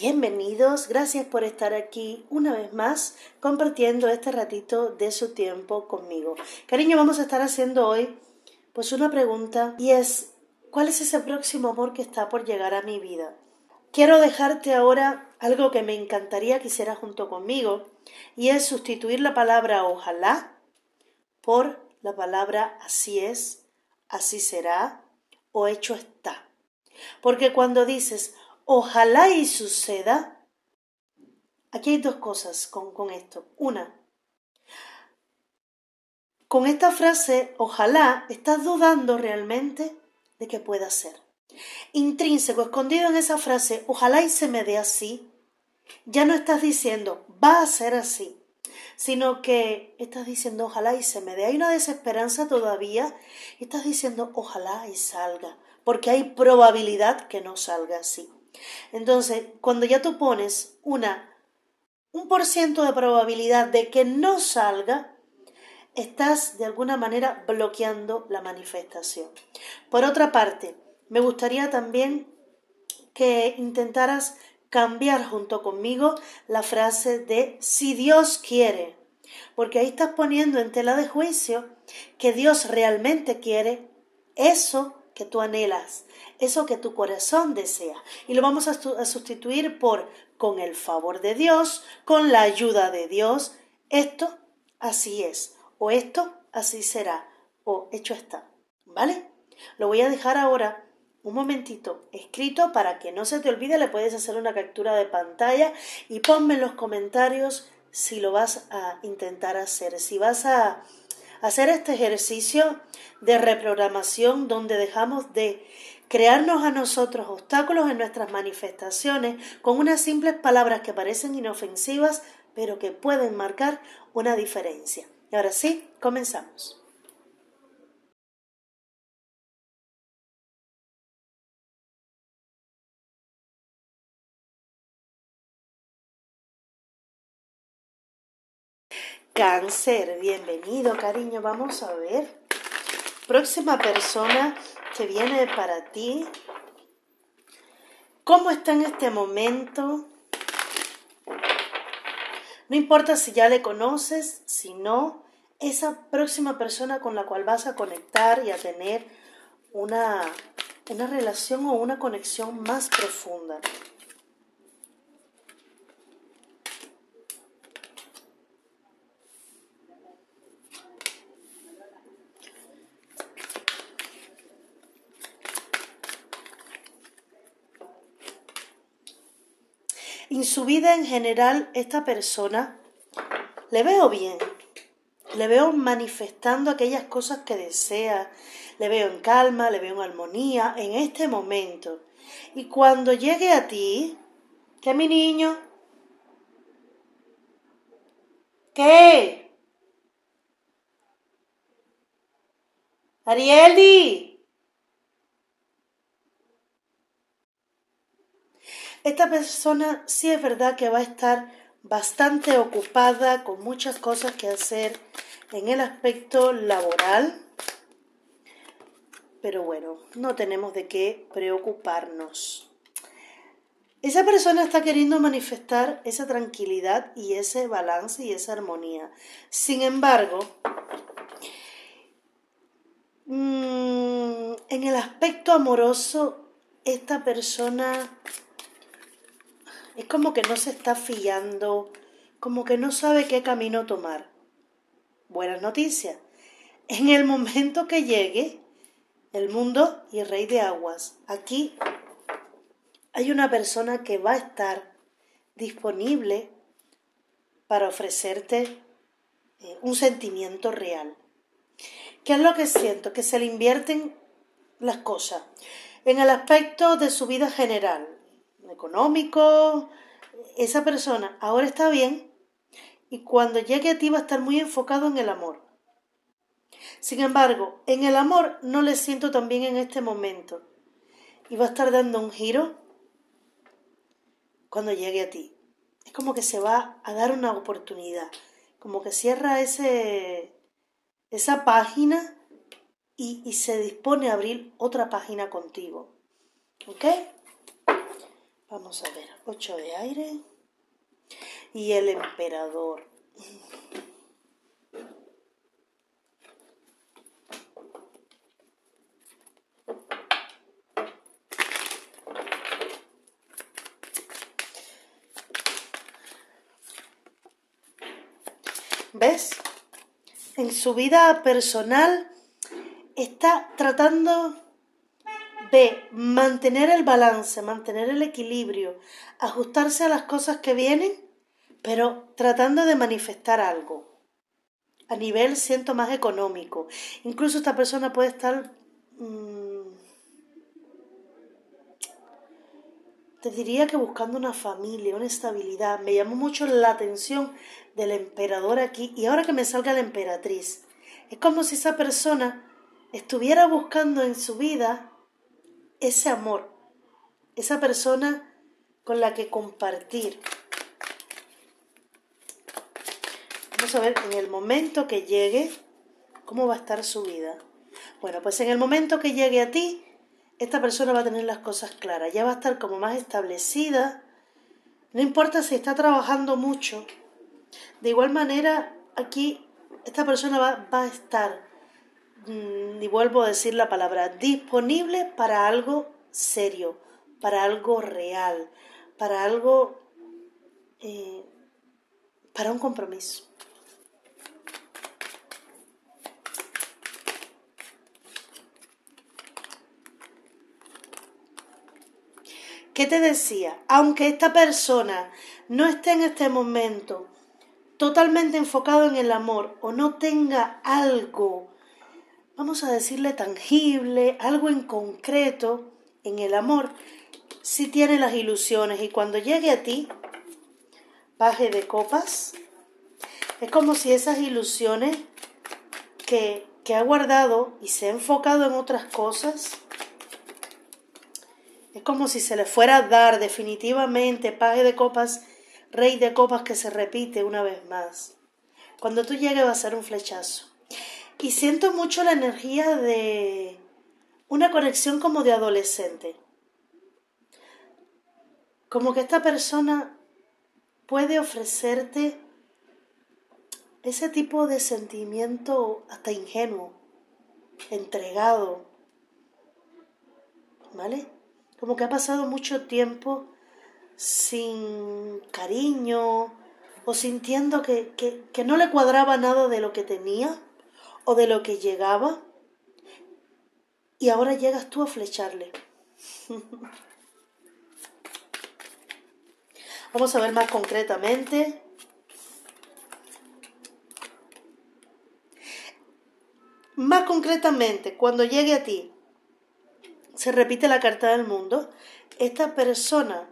Bienvenidos, gracias por estar aquí una vez más compartiendo este ratito de su tiempo conmigo. Cariño, vamos a estar haciendo hoy pues una pregunta y es, ¿cuál es ese próximo amor que está por llegar a mi vida? Quiero dejarte ahora algo que me encantaría que hicieras junto conmigo y es sustituir la palabra ojalá por la palabra así es, así será o hecho está. Porque cuando dices ojalá y suceda, aquí hay dos cosas con esto. Una, con esta frase ojalá estás dudando realmente de que pueda ser. Intrínseco, escondido en esa frase ojalá y se me dé así, ya no estás diciendo va a ser así, sino que estás diciendo ojalá y se me dé. Hay una desesperanza todavía y estás diciendo ojalá y salga, porque hay probabilidad que no salga así. Entonces, cuando ya tú pones un % de probabilidad de que no salga, estás de alguna manera bloqueando la manifestación. Por otra parte, me gustaría también que intentaras cambiar junto conmigo la frase de si Dios quiere, porque ahí estás poniendo en tela de juicio que Dios realmente quiere eso que tú anhelas, eso que tu corazón desea, y lo vamos a sustituir por con el favor de Dios, con la ayuda de Dios, esto así es, o esto así será, o hecho está, ¿vale? Lo voy a dejar ahora un momentito escrito para que no se te olvide. Le puedes hacer una captura de pantalla y ponme en los comentarios si lo vas a intentar hacer, si vas a hacer este ejercicio de reprogramación donde dejamos de crearnos a nosotros obstáculos en nuestras manifestaciones con unas simples palabras que parecen inofensivas pero que pueden marcar una diferencia. Y ahora sí, comenzamos. Cáncer, bienvenido, cariño. Vamos a ver. Próxima persona que viene para ti. ¿Cómo está en este momento? No importa si ya le conoces, si no, esa próxima persona con la cual vas a conectar y a tener una relación o una conexión más profunda. En su vida en general, esta persona le veo bien, le veo manifestando aquellas cosas que desea, le veo en calma, le veo en armonía en este momento. Y cuando llegue a ti, ¿qué, mi niño? ¿Qué? Arieli. Esta persona sí es verdad que va a estar bastante ocupada, con muchas cosas que hacer en el aspecto laboral, pero bueno, no tenemos de qué preocuparnos. Esa persona está queriendo manifestar esa tranquilidad y ese balance y esa armonía. Sin embargo, en el aspecto amoroso, esta persona es como que no se está fiando, como que no sabe qué camino tomar. Buenas noticias. En el momento que llegue el mundo y rey de aguas, aquí hay una persona que va a estar disponible para ofrecerte un sentimiento real. ¿Qué es lo que siento? Que se le invierten las cosas. En el aspecto de su vida general, económico, esa persona ahora está bien y cuando llegue a ti va a estar muy enfocado en el amor. Sin embargo, en el amor no le siento tan bien en este momento y va a estar dando un giro cuando llegue a ti. Es como que se va a dar una oportunidad, como que cierra esa página y se dispone a abrir otra página contigo. ¿Ok? Vamos a ver, 8 de aire y el emperador. ¿Ves? En su vida personal está tratando de mantener el balance, mantener el equilibrio, ajustarse a las cosas que vienen, pero tratando de manifestar algo. A nivel, siento, más económico. Incluso esta persona puede estar, te diría que buscando una familia, una estabilidad. Me llamó mucho la atención del emperador aquí, y ahora que me salga la emperatriz. Es como si esa persona estuviera buscando en su vida ese amor, esa persona con la que compartir. Vamos a ver en el momento que llegue cómo va a estar su vida. Bueno, pues en el momento que llegue a ti, esta persona va a tener las cosas claras, ya va a estar como más establecida. No importa si está trabajando mucho. De igual manera, aquí esta persona va a estar, y vuelvo a decir la palabra, disponible para algo serio, para algo real, para algo, para un compromiso. ¿Qué te decía? Aunque esta persona no esté en este momento totalmente enfocado en el amor o no tenga algo, vamos a decirle tangible, algo en concreto en el amor, sí tiene las ilusiones, y cuando llegue a ti, paje de copas, es como si esas ilusiones que ha guardado y se ha enfocado en otras cosas, es como si se le fuera a dar definitivamente, paje de copas, rey de copas, que se repite una vez más. Cuando tú llegues va a ser un flechazo. Y siento mucho la energía de una conexión como de adolescente. Como que esta persona puede ofrecerte ese tipo de sentimiento hasta ingenuo, entregado, ¿vale? Como que ha pasado mucho tiempo sin cariño o sintiendo que no le cuadraba nada de lo que tenía o de lo que llegaba, y ahora llegas tú a flecharle. Vamos a ver más concretamente. Más concretamente, cuando llegue a ti, se repite la carta del mundo. Esta persona,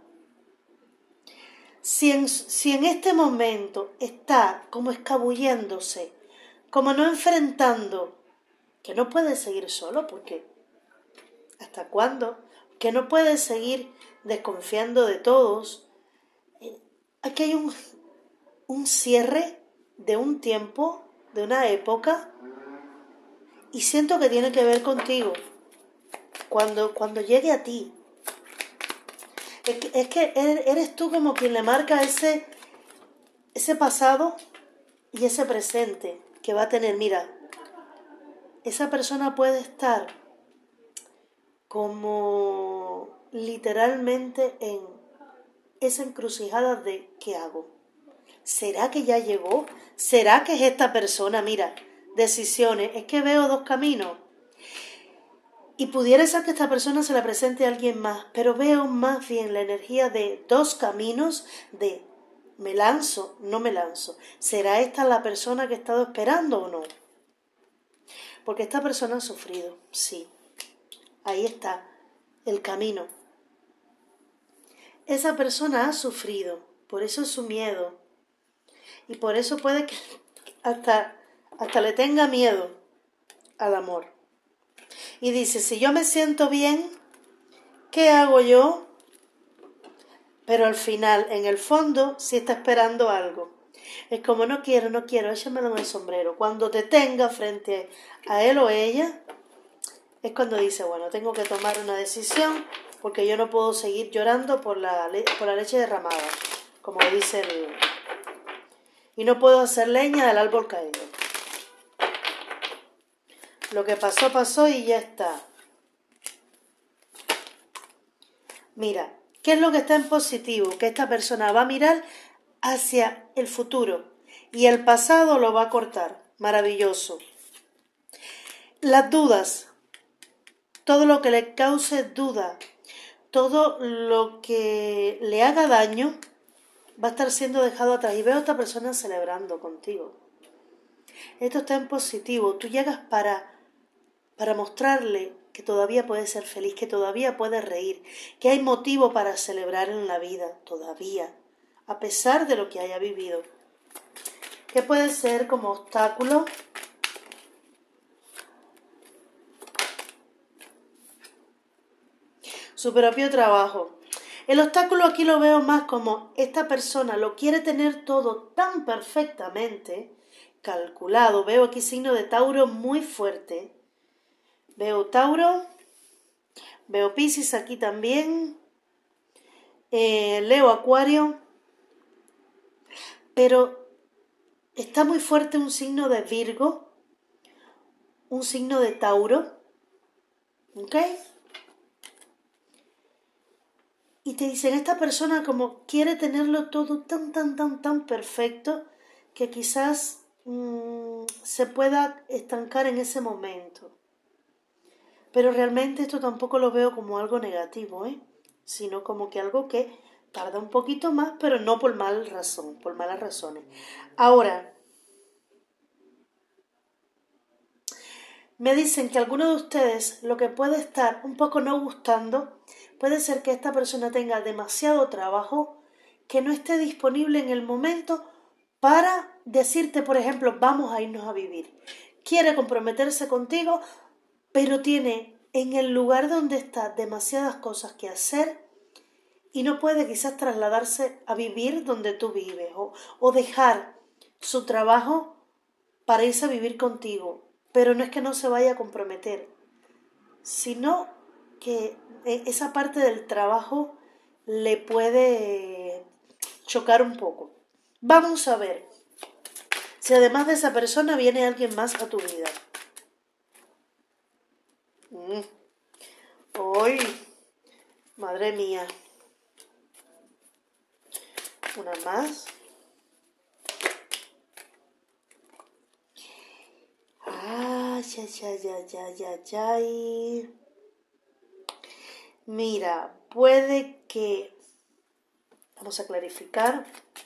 si en este momento está como escabulléndose, como no enfrentando, que no puede seguir solo, porque ¿hasta cuándo? Que no puede seguir desconfiando de todos. Aquí hay un cierre de un tiempo, de una época, y siento que tiene que ver contigo. Cuando llegue a ti, es que eres tú como quien le marca ese pasado y ese presente que va a tener. Mira, esa persona puede estar como literalmente en esa encrucijada de ¿qué hago? ¿Será que ya llegó? ¿Será que es esta persona? Mira, decisiones, es que veo dos caminos. Y pudiera ser que esta persona se la presente a alguien más, pero veo más bien la energía de dos caminos, de me lanzo, no me lanzo. ¿Será esta la persona que he estado esperando o no? Porque esta persona ha sufrido, sí. Ahí está el camino. Esa persona ha sufrido, por eso es su miedo. Y por eso puede que hasta le tenga miedo al amor. Y dice, si yo me siento bien, ¿qué hago yo? Pero al final, en el fondo, sí está esperando algo. Es como no quiero, échamelo en el sombrero. Cuando te tenga frente a él o ella, es cuando dice, bueno, tengo que tomar una decisión porque yo no puedo seguir llorando por la leche derramada, como dice el... Y no puedo hacer leña del árbol caído. Lo que pasó, pasó y ya está. Mira, ¿qué es lo que está en positivo? Que esta persona va a mirar hacia el futuro y el pasado lo va a cortar. Maravilloso. Las dudas, todo lo que le cause duda, todo lo que le haga daño, va a estar siendo dejado atrás. Y veo a esta persona celebrando contigo. Esto está en positivo. Tú llegas para mostrarle que todavía puedes ser feliz, que todavía puedes reír, que hay motivo para celebrar en la vida, todavía, a pesar de lo que haya vivido. ¿Qué puede ser como obstáculo? Su propio trabajo. El obstáculo aquí lo veo más como esta persona lo quiere tener todo tan perfectamente calculado. Veo aquí signo de Tauro muy fuerte. Veo Tauro, veo Piscis aquí también, Leo Acuario, pero está muy fuerte un signo de Virgo, un signo de Tauro, ¿ok? Y te dicen, esta persona como quiere tenerlo todo tan perfecto que quizás se pueda estancar en ese momento. Pero realmente esto tampoco lo veo como algo negativo, sino como que algo que tarda un poquito más, pero no por malas razones. Ahora, me dicen que alguno de ustedes lo que puede estar un poco no gustando, puede ser que esta persona tenga demasiado trabajo, que no esté disponible en el momento para decirte, por ejemplo, vamos a irnos a vivir. Quiere comprometerse contigo, pero tiene en el lugar donde está demasiadas cosas que hacer y no puede quizás trasladarse a vivir donde tú vives o dejar su trabajo para irse a vivir contigo. Pero no es que no se vaya a comprometer, sino que esa parte del trabajo le puede chocar un poco. Vamos a ver si además de esa persona viene alguien más a tu vida. ¡Ay! Madre mía. Una más. Ay. Mira, puede que... Vamos a clarificar.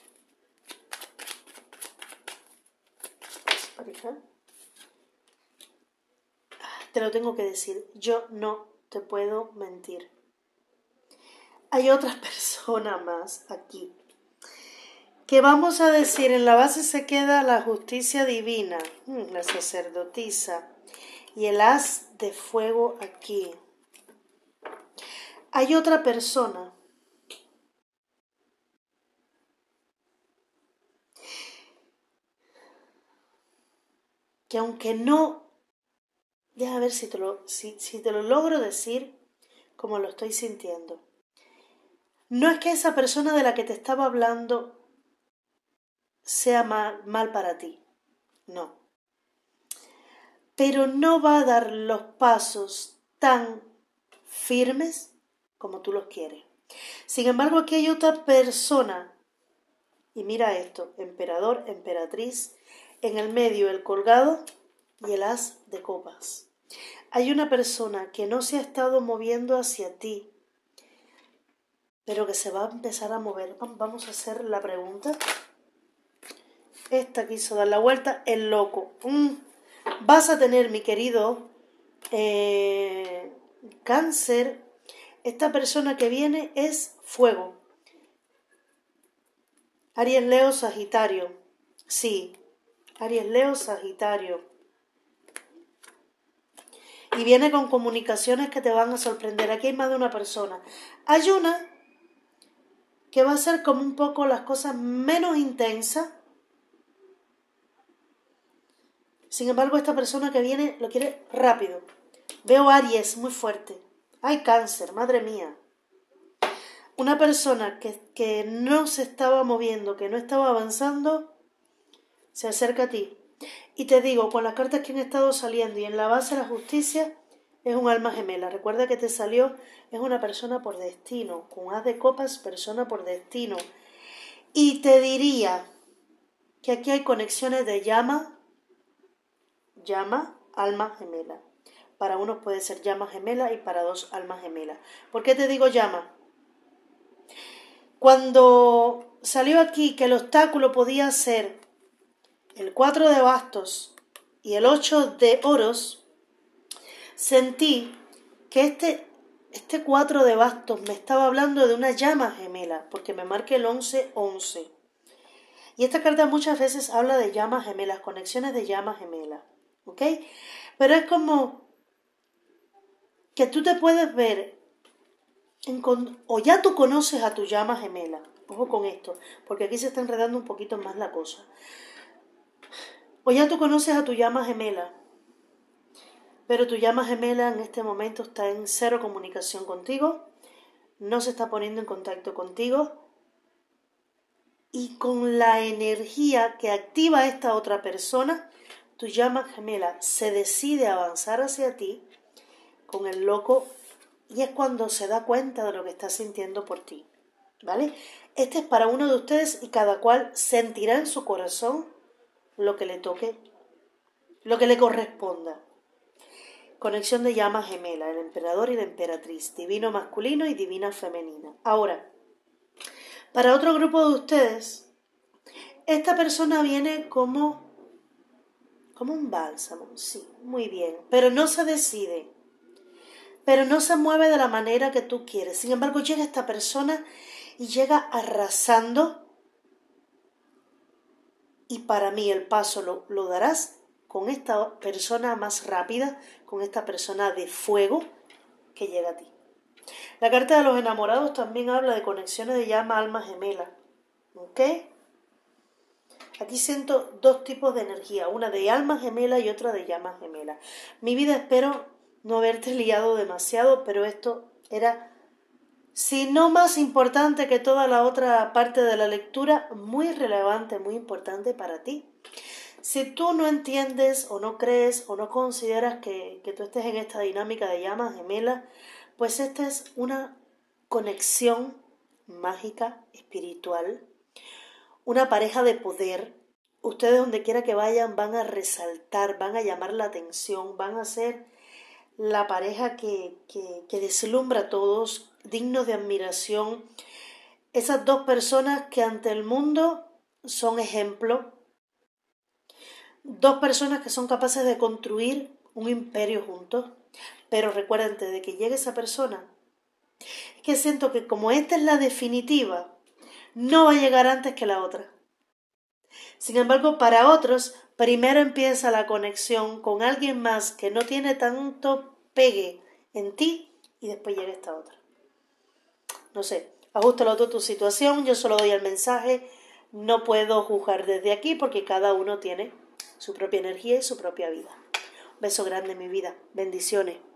Te lo tengo que decir. Yo no te puedo mentir. Hay otra persona más aquí. Que vamos a decir, en la base se queda la justicia divina, la sacerdotisa, y el as de fuego aquí. Hay otra persona que aunque no, déjame ver si te lo logro decir como lo estoy sintiendo. No es que esa persona de la que te estaba hablando sea mal para ti, no. Pero no va a dar los pasos tan firmes como tú los quieres. Sin embargo, aquí hay otra persona, y mira esto, emperador, emperatriz, en el medio el colgado y el as de copas. Hay una persona que no se ha estado moviendo hacia ti, pero que se va a empezar a mover. Vamos a hacer la pregunta. Esta quiso dar la vuelta, el loco. Vas a tener, mi querido Cáncer, esta persona que viene es fuego. Aries, Leo, Sagitario. Sí, Aries, Leo, Sagitario. Y viene con comunicaciones que te van a sorprender. Aquí hay más de una persona. Hay una que va a ser como un poco las cosas menos intensas. Sin embargo, esta persona que viene lo quiere rápido. Veo Aries muy fuerte. Ay, Cáncer, madre mía. una persona que no se estaba moviendo, que no estaba avanzando, se acerca a ti. Y te digo, con las cartas que han estado saliendo y en la base de la justicia, es un alma gemela. Recuerda que te salió, es una persona por destino. Con as de copas, persona por destino. Y te diría que aquí hay conexiones de llama, alma gemela. Para unos puede ser llama gemela y para dos almas gemelas. ¿Por qué te digo llama? Cuando salió aquí que el obstáculo podía ser el 4 de bastos y el 8 de oros, sentí que este 4 de bastos me estaba hablando de una llama gemela, porque me marca el 11-11. Y esta carta muchas veces habla de llamas gemelas, conexiones de llamas gemelas, ¿ok? Pero es como que tú te puedes ver, o ya tú conoces a tu llama gemela. Ojo con esto, porque aquí se está enredando un poquito más la cosa. O ya tú conoces a tu llama gemela, pero tu llama gemela en este momento está en cero comunicación contigo, no se está poniendo en contacto contigo, y con la energía que activa esta otra persona, tu llama gemela se decide a avanzar hacia ti con el loco, y es cuando se da cuenta de lo que está sintiendo por ti, ¿vale? Este es para uno de ustedes y cada cual sentirá en su corazón lo que le toque, lo que le corresponda. Conexión de llama gemela, el emperador y la emperatriz, divino masculino y divina femenina. Ahora, para otro grupo de ustedes, esta persona viene como un bálsamo, sí, muy bien, pero no se decide, pero no se mueve de la manera que tú quieres. Sin embargo, llega esta persona y llega arrasando, y para mí el paso lo darás con esta persona más rápida, con esta persona de fuego que llega a ti. La carta de los enamorados también habla de conexiones de llama, alma gemela, ¿ok? Aquí siento dos tipos de energía, una de alma gemela y otra de llama gemela. Mi vida, espero no haberte liado demasiado, pero esto era, si no más importante que toda la otra parte de la lectura, muy relevante, muy importante para ti. Si tú no entiendes o no crees o no consideras que tú estés en esta dinámica de llama gemela, pues esta es una conexión mágica, espiritual, una pareja de poder. Ustedes donde quiera que vayan van a resaltar, van a llamar la atención, van a ser la pareja que deslumbra a todos, dignos de admiración. Esas dos personas que ante el mundo son ejemplo, dos personas que son capaces de construir un imperio juntos. Pero recuérdate de que llegue esa persona, es que siento que como esta es la definitiva, no va a llegar antes que la otra. Sin embargo, para otros, primero empieza la conexión con alguien más que no tiene tanto pegue en ti y después llega esta otra. No sé, ajustalo tú a tu situación, yo solo doy el mensaje, no puedo juzgar desde aquí porque cada uno tiene su propia energía y su propia vida. Un beso grande, mi vida, bendiciones.